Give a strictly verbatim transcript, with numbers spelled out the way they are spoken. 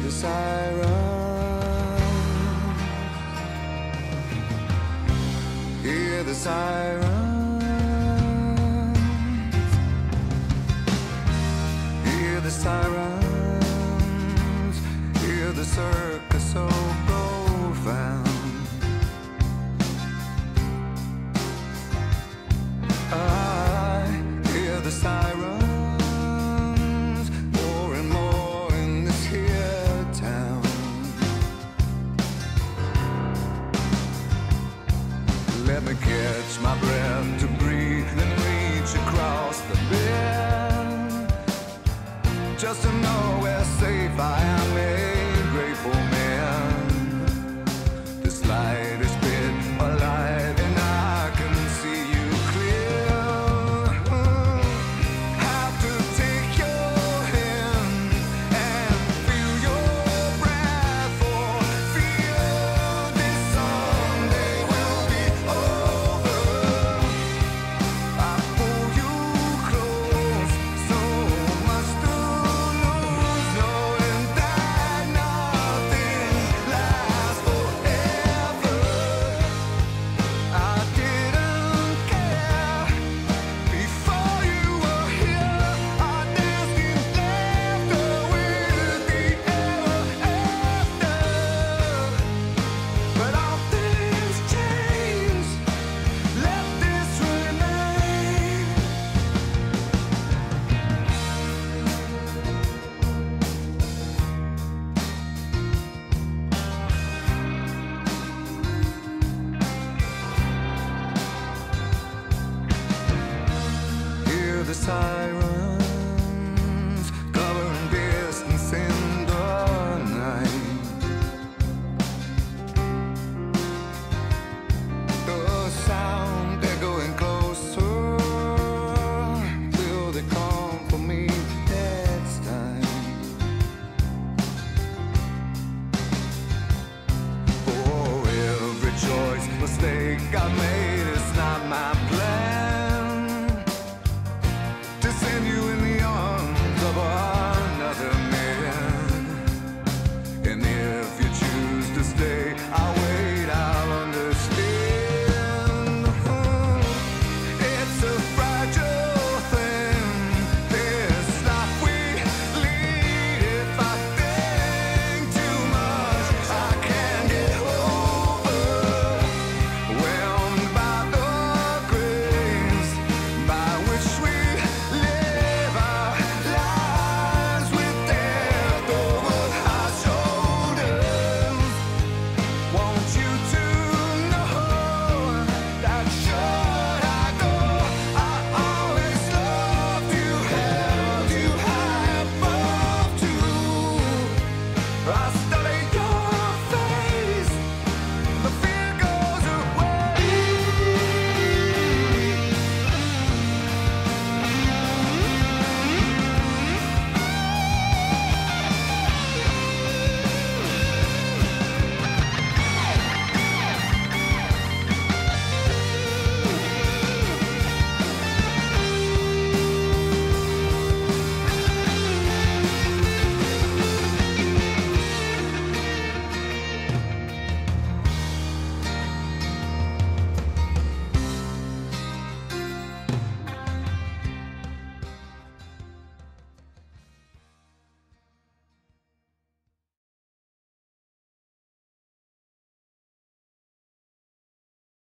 the sirens, hear the sirens, hear the sirens, hear the circus so profound. I hear the sirens more and more in this here town. Let me catch my breath to breathe and reach across the bend, just to know where safe I am, a grateful man. This light is bit alive and I can see you clear. Have to take your hand and feel your breath, for fear this someday will be over. I pull you close, so much to lose, knowing that nothing lasts forever. I didn't care before you were here. I danced in laughter with the ever after. But all things change, let this remain. Hear the sirens covering distance in the night. The sound echoing closer. Will they come for me next time? For every choice, mistake I made is